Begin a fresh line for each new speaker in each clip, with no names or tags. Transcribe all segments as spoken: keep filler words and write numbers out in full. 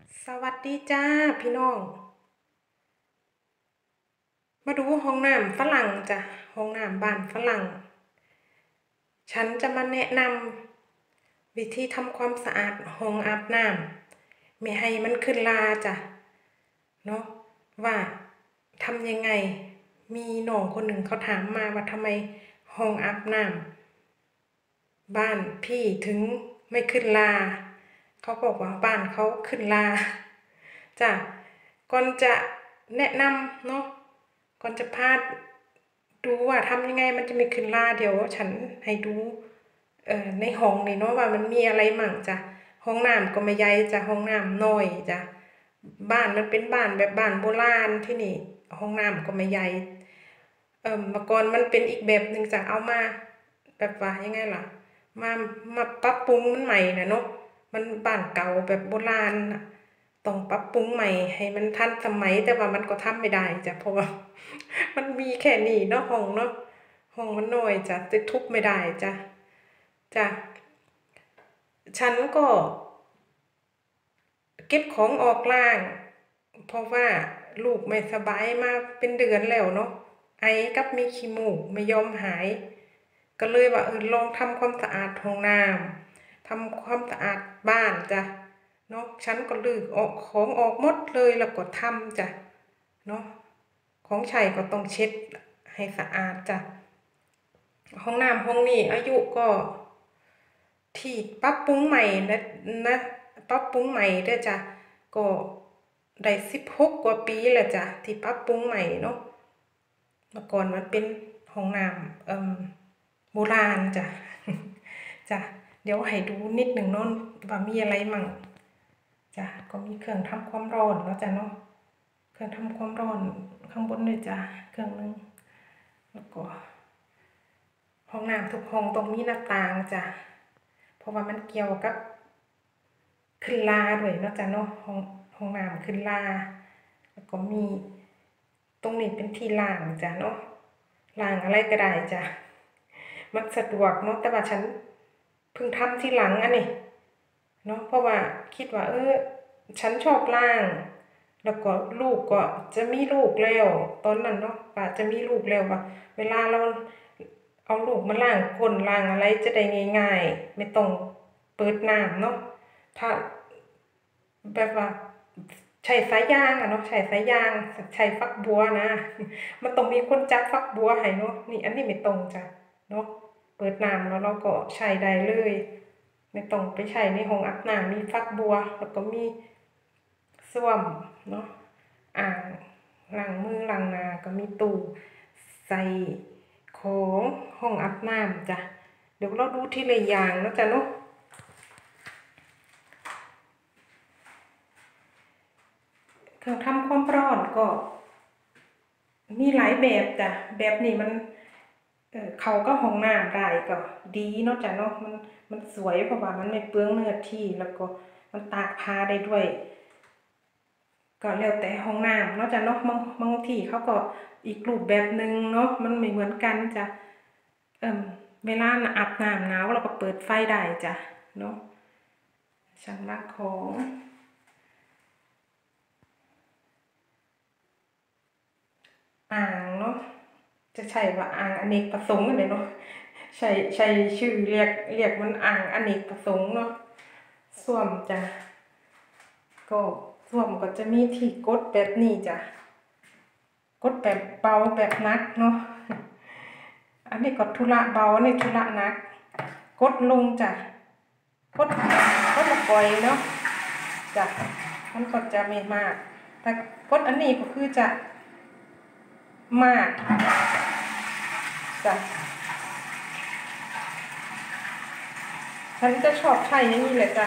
สวัสดีจ้าพี่น้อง มาดูห้องน้ำฝรั่งจ้ะห้องน้ำบ้านฝรั่ง ฉันจะมาแนะนำวิธีทำความสะอาดห้องอาบน้ำไม่ให้มันขึ้นราจ้ะเนาะว่าทำยังไง มีน้องคนหนึ่งเขาถามมาว่าทำไมห้องอาบน้ำบ้านพี่ถึงไม่ขึ้นราเขาบอกว่าบ้านเขาขึ้นราจ้ะก่อนจะแนะนำเนาะก่อนจะพาดูว่าทำยังไงมันจะไม่ขึ้นราเดี๋ยวฉันให้ดูเอ่อในห้องนี่เนาะว่ามันมีอะไรมั่งจ้ะห้องน้ำก็ไม่ใหญ่จ้ะห้องน้ำน้อยจ้ะบ้านมันเป็นบ้านแบบบ้านโบราณที่นี่ห้องน้ำก็ไม่ใหญ่เอ่อเมื่อก่อนมันเป็นอีกแบบหนึ่งจ้ะเอามาแบบว่ายังไงล่ะมามาปรับปรุงมันใหม่นะเนาะมันบ้านเก่าแบบโบราณต้องปรับปรุงใหม่ให้มันทันสมัยแต่ว่ามันก็ทำไม่ได้จ้ะเพราะว่ามันมีแค่นี้เนาะห้องเนาะห้องมันน้อยจ้ะจะทุบไม่ได้จ้ะจ้ะฉันก็เก็บของออกล่าง เพราะว่าลูกไม่สบายมาเป็นเดือนแล้วเนาะไอกับมีขี้มูกไม่ยอมหาย ก็เลยว่าเออลองทำความสะอาดห้องน้ำทำความสะอาดบ้านจ้ะเนาะฉันก็ลือออกของออกหมดเลยแล้วก็ทำจ้ะเนาะของใช้ก็ต้องเช็ดให้สะอาดจ้ะห้องน้ำห้องนี้อายุก็ที่ปรับปรุงใหม่นะนะปรับปรุงใหม่เด้อจ้ะก็ได้สิบหกกว่าปีแล้วจ้ะที่ปรับปรุงใหม่เนาะเมื่อก่อนมันเป็นห้องน้ำเอ่อโบราณจ้ะจ้ะเดี๋ยวให้ดูนิดหนึ่งเนาะว่ามีอะไรมั่งจ้ะก็มีเครื่องทำความร้อนเนาะจ้ะเนาะเครื่องทำความร้อนข้างบนเลยจ้ะเครื่องนึงแล้วก็ห้องน้ำทุกห้องต้องมีหน้าต่างจ้ะเพราะว่ามันเกี่ยวกับขึ้นราด้วยเนาะจ้ะเนาะห้องห้องน้ำขึ้นราแล้วก็มีตรงนี้เป็นที่ล้างจ้ะเนาะล้างอะไรก็ได้จ้ะมันสะดวกเนาะแต่ว่าฉันเพิ่งทำที่หลังอันนี้เนาะเพราะว่าคิดว่าเออฉันชอบล้างแล้วก็ลูกก็จะมีลูกแล้วตอนนั้นเนาะป่าจะมีลูกแล้วว่าเวลาเราเอาลูกมาล้างก้นล้างอะไรจะได้ง่ายๆไม่ต้องเปิดน้ำเนาะถ้าแบบว่าใช้สายยางอะเนาะใช้สายยางใช้ฟักบัวนะมันต้องมีคนจับฟักบัวให้เนาะนี่อันนี้ไม่ตรงจ้ะเนาะเปิดน้ำแล้วเราก็ใช้ได้เลยไม่ต้องไปใช้ในห้องอาบน้ำมีฟักบัวแล้วก็มีส้วมเนาะอ่างล้างมือล้างหน้าก็มีตู้ใส่ของห้องอาบน้ำจ้ะเดี๋ยวเราดูทีละอย่างเนาะจ้ะเนาะเครื่องทำความร้อนก็มีหลายแบบจ้ะแบบนี้มันเออเขาก็ห้องน้ำได้ก็ดีเนาะจ้ะเนาะมันมันสวยเพราะว่ามันไม่เปลืองเนื้อที่แล้วก็มันตากผ้าได้ด้วยก็แล้วแต่ห้องน้ำเนาะจ้ะเนาะบางบางที่เขาก็อีกรูปแบบหนึ่งเนาะมันไม่เหมือนกันจ้ะเอ่มเวลาอาบน้ำหนาวเราก็เปิดไฟได้จ้ะเนาะฉันรักของอ่างเนาะจะใช่ว่าอ่างอเนกประสงค์อะไรเนาะใช่ใช่ชื่อเรียกเรียกมันอ่างอเนกประสงค์เนาะส้วมจ้ะก็ส้วมก็จะมีที่กดแบบนี้จ้ะกดแบบเบาแบบนักเนาะอันนี้ก็ธุระเบาในธุระนักกดลงจ้ะกดกดละปล่อยเนาะจ้ะมันก็จะไม่มากแต่กดอันนี้ก็คือจะมากจ้ะฉันจะชอบใช้อย่างนี้เลยจ้ะ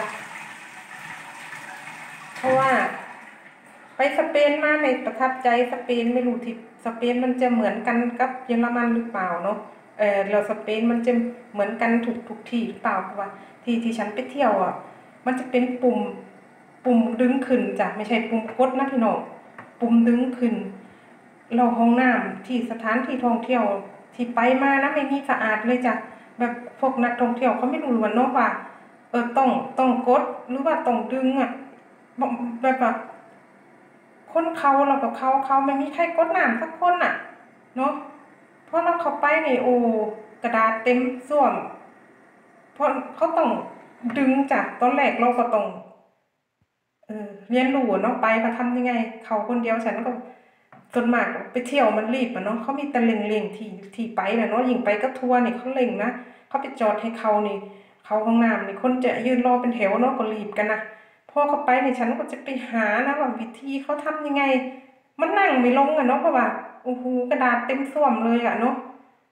เพราะว่าไปสเปนมาในประทับใจสเปนไม่รู้ที่สเปนมันจะเหมือนกันกับเยอรมันหรือเปล่าเนาะเออเราสเปนมันจะเหมือนกันทุกทุกที่หรือเปล่าเพราะว่าที่ที่ฉันไปเที่ยวอ่ะมันจะเป็นปุ่มปุ่มดึงขึ้นจ้ะไม่ใช่ปุ่มกดนะพี่น้องปุ่มดึงขึ้นเราห้องน้ำที่สถานที่ท่องเที่ยวที่ไปมานะไม่มีสะอาดเลยจ้ะแบบพวกนักท่องเที่ยวเขาไม่รู้ว่าเนาะว่าเออต้องต้องกดหรือว่าต้องดึงอ่ะแบบว่าคนเขาเรากับเขาเขาไม่มีใครกดน้ำสักคนน่ะเนาะเพราะเราเข้าไปนี่โอ้กระดาษเต็มส้วมเพราะเขาต้องดึงจากตอนแรกเราก็ต้องเออเรียนรู้เนาะไปมาทำยังไงเขาคนเดียวฉันก็ส่วนมากไปเที่ยวมันรีบอะเนาะเขามีแต่เล็งๆที่ที่ไปนะเนาะยิ่งไปก็ทัวร์นี่เขาเล็งนะเขาไปจอดให้เขานี่เขาห้องน้ำนี่คนจะยืนรอเป็นแถวเนาะก็รีบกันนะพอเขาไปนี่ฉันก็จะไปหานะว่าวิธีเขาทำยังไงมันนั่งไม่ลงอะเนาะเพราะว่าโอ้โหกระดาษเต็มส้วมเลยอะเนาะ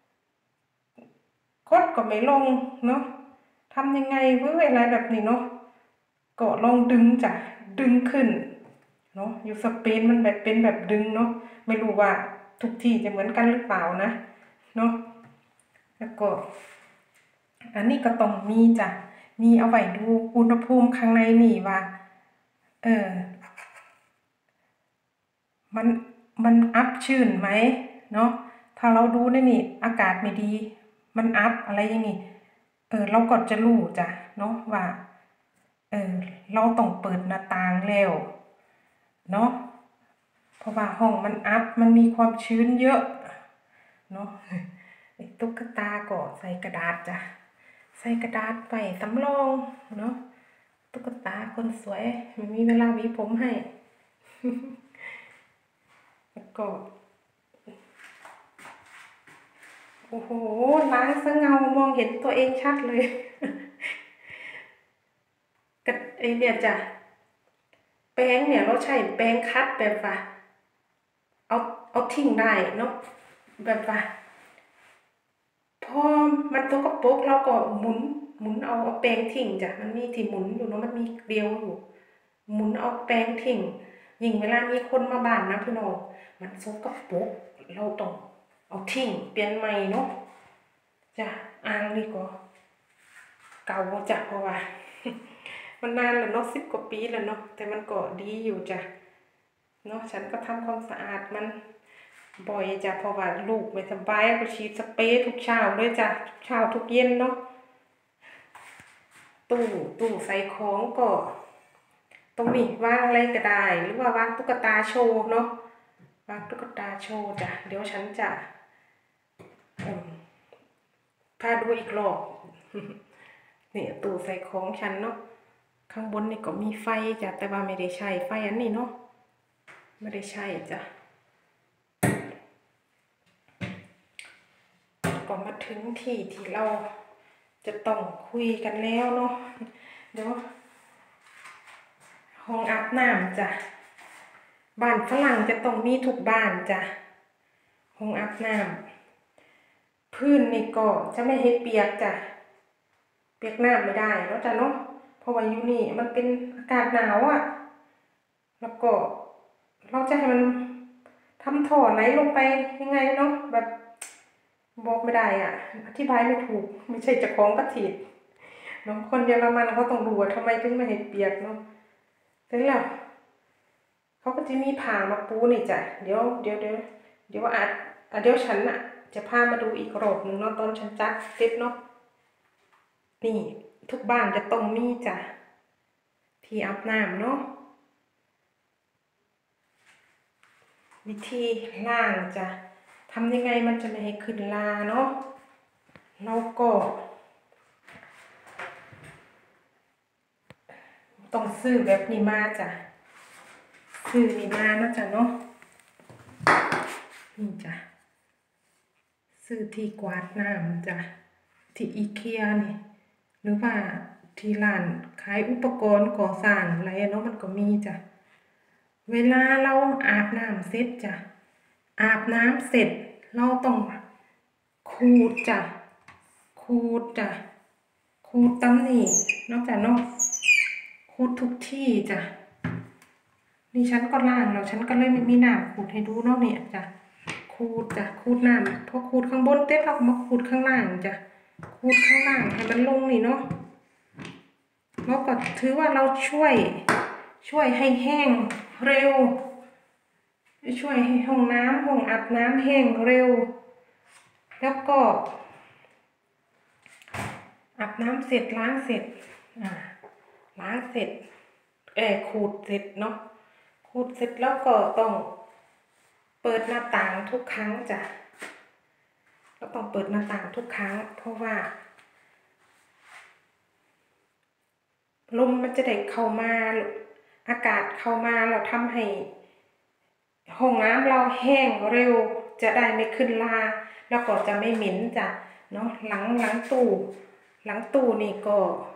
คดก็ไม่ลงเนาะทำยังไงเว้ยอะไรแบบนี้เนาะก็ลองดึงจ้ะดึงขึ้นเนาะอยู่สเปนมันแบบเป็นแบบดึงเนาะไม่รู้ว่าทุกที่จะเหมือนกันหรือเปล่านะเนาะแล้วก็อันนี้ก็ต้องมีจ้ะมีเอาไว้ดูอุณหภูมิข้างในนี่ว่าเออมันมันอัพชื้นไหมเนาะถ้าเราดูในนี่อากาศไม่ดีมันอัพอะไรอย่างงี้เออเราก็จะรู้จ้ะเนาะว่าเออเราต้องเปิดหน้าต่างแล้วเนาะเพราะว่าห้องมันอัพมันมีความชื้นเยอะเนาะตุ๊กตาก็ใส่กระดาษจ้ะใส่กระดาษไปสำรองเนาะตุ๊กตาคนสวยไม่มีเวลาหวีผมให้แล้วก็โอ้โหล้างซะเงามองเห็นตัวเองชัดเลยกับไอเนี่ยจ้ะแป้งเนี่ยเราใช้แป้งคัดแบบว่าเอาเอาทิ้งได้เนาะแบบว่าพอมันตกกระปรกเราก็หมุนหมุนเอาเอาแป้งทิ้งจ้ะมันมีที่หมุนอยู่เนาะมันมีเกลียวอยู่หมุนเอาแป้งทิ้งยิ่งเวลามีคนมาบ้านนะพี่น้องมันตกกระปรกเราต้องเอาทิ้งเปลี่ยนใหม่เนาะจ้ะอ่างนี่ก็เก่าจ้ะเพราะว่ามันนานแล้วเนาะสิบกว่าปีแล้วเนาะแต่มันก็ดีอยู่จ้ะเนาะฉันก็ทำความสะอาดมันบ่อยจ้ะเพราะว่าลูกไม่สบายก็ฉีดสเปรย์ทุกเช้าเลยจ้ะทุกเช้าทุกเย็นเนาะตู้ตู้ใส่ของก็ตรงนี้วางอะไรก็ได้หรือว่าวางตุ๊กตาโชว์เนาะวางตุ๊กตาโชว์จ้ะเดี๋ยวฉันจะพาดูอีกรอบนี่ตู้ใส่ของฉันเนาะข้างบนนี่ก็มีไฟจ้ะแต่ว่าไม่ได้ใช้ไฟอันนี้เนาะไม่ได้ใช้จ้ะก็มาถึงที่ที่เราจะต้องคุยกันแล้วเนาะเดี๋ยวห้องอาบน้ำจ้ะบ้านฝรั่งจะต้องมีทุกบ้านจ้ะห้องอาบน้ำพื้นนี่ก็จะไม่ให้เปียกจ้ะเปียกน้ำไม่ได้แล้วจ้ะเนาะเพราะว่าอยู่นี่มันเป็นอากาศหนาวอ่ะแล้วก็เราจะให้มันทำท่อไหลลงไปยังไงเนาะแบบบอกไม่ได้อ่ะอธิบายไม่ถูกไม่ใช่เจ้าของกระถิ่นเนาะคนเยอรมันเขาต้องรู้ว่าทำไมถึงไม่ให้เปียกเนาะเสร็จแล้วเขาก็จะมีผ้ามาปูนี่จ้ะเดี๋ยวเดี๋ยวเดี๋ยวเดี๋ยวอาจเดี๋ยวฉันอ่ะจะพามาดูอีกรอบหนึ่งเนาะตอนฉันจัดเสร็จเนาะนี่ทุกบ้านจะต้องมีจ้ะที่อาบน้ำเนาะวิธีล้างจ้ะทำยังไงมันจะไม่ให้ขึ้นลาเนาะแล้วก็ต้องซื้อแบบนี้มาจ้ะซื้อนี่มาเนาะจ้ะเนาะนี่จ้ะซื้อที่กวาดน้ำจ้ะที่อีเกียนี่หรือว่าที่ร้านขายอุปกรณ์ก่อสร้างอะไรเนาะมันก็มีจ้ะเวลาเราอาบน้ำเสร็จจ้ะอาบน้ำเสร็จเราต้องขูดจ้ะขูดจ้ะขูดตำนี่นอกจากเนาะขูดทุกที่จ้ะนี่ฉันก็ล้างแล้วฉันก็เลยไม่มีน้ำขูดให้ดูเนาะเนี่ยจ้ะขูดจ้ะขูดน้ำพอขูดข้างบนเต็มเรามาขูดข้างล่างจ้ะขูดข้างล่างให้มันลงนี่เนาะแล้วก็ถือว่าเราช่วยช่วยให้แห้งเร็วช่วยให้ห้องน้ำห้องอาบน้ำแห้งเร็วแล้วก็อาบน้ำเสร็จล้างเสร็จอ่าล้างเสร็จเออขูดเสร็จเนาะขูดเสร็จแล้วก็ต้องเปิดหน้าต่างทุกครั้งจ้ะเราต้องเปิดหน้าต่างทุกครั้งเพราะว่าลมมันจะได้เข้ามาอากาศเข้ามาเราทำให้ห้องน้ำเราแห้งเร็วจะได้ไม่ขึ้นลาแล้วก็จะไม่เหม็นจ้ะเนาะหลังหลังตู้หลังตู้นี่ก็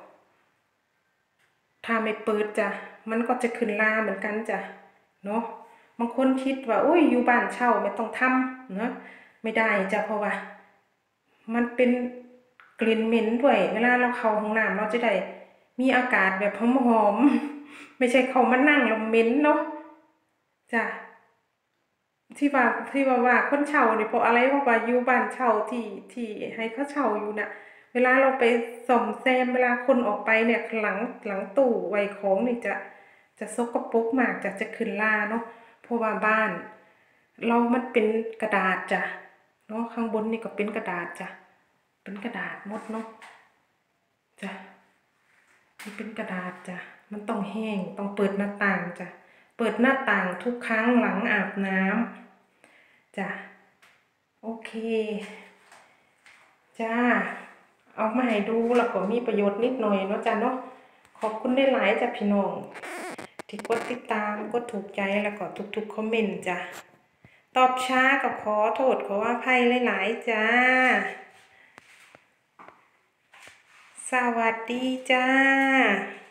ถ้าไม่เปิดจ้ะมันก็จะขึ้นลาเหมือนกันจ้ะเนาะบางคนคิดว่าอุ้ยอยู่บ้านเช่าไม่ต้องทำเนาะไม่ได้จ้ะเพราะว่ามันเป็นกลิ่นเหม็นด้วยเวลาเราเข้าห้องน้ำเราจะได้มีอากาศแบบหอมๆไม่ใช่เขามานั่งแล้วเหม็นเนาะจ้ะที่ว่าที่ว่าว่าคนเช่านี่เพราะอะไรเพราะว่าอยู่บ้านเช่าที่ที่ให้เขาเช่าอยู่น่ะเวลาเราไปส่อมแซมเวลาคนออกไปเนี่ยหลังหลังตู้ไว้ของนี่จะจะสกปรกมากจะจะขึ้นราเนาะเพราะว่าบ้านเรามันเป็นกระดาษจ้ะเนาะข้างบนนี่ก็เป็นกระดาษจ้ะเป็นกระดาษหมดเนาะจ้ะมันเป็นกระดาษจ้ะมันต้องแห้งต้องเปิดหน้าต่างจ้ะเปิดหน้าต่างทุกครั้งหลังอาบน้ำจ้ะโอเคจ้าเอามาให้ดูแล้วก็มีประโยชน์นิดหน่อยเนาะจ้ะเนาะขอบคุณได้หลายจ้ะพี่น้องที่กดติดตามกดถูกใจแล้วก็ทุกๆคอมเมนต์จ้ะตอบช้าก็ขอโทษขออภัยหลายๆจ้าสวัสดีจ้า